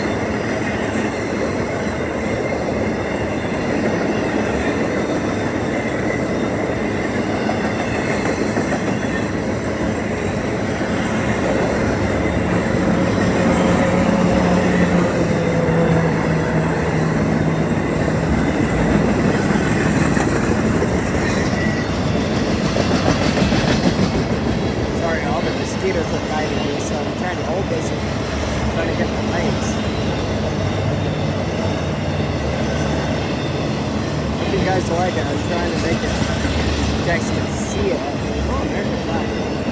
Mosquitoes are biting me, so I'm trying to hold this and trying to get my legs. Hope you guys like it. I'm trying to make it. You guys can see it. Oh, American flag.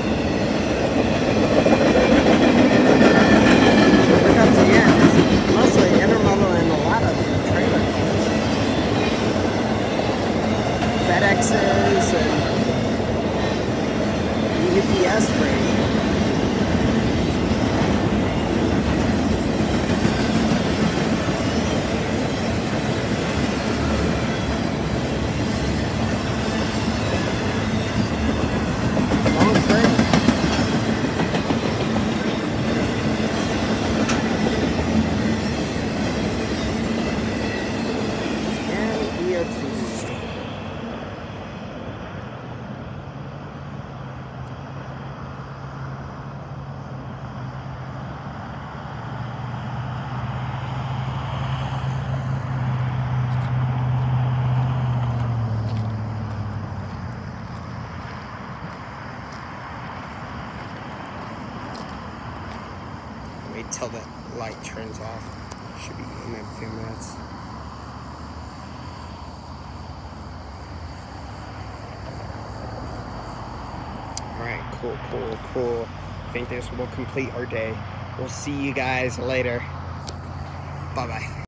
Here comes the end. It's mostly intermodal and a lot of trailer cars. FedExes and UPS freight. Wait till that light turns off. Should be in a few minutes. Alright, cool. I think this will complete our day. We'll see you guys later. Bye-bye.